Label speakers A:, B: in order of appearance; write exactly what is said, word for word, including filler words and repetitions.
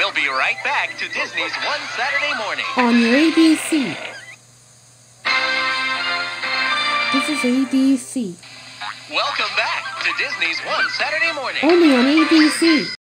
A: We'll be right back to Disney's One Saturday Morning.
B: On your A B C. This is A B C.
A: Welcome back to Disney's One Saturday Morning.
B: Only on A B C.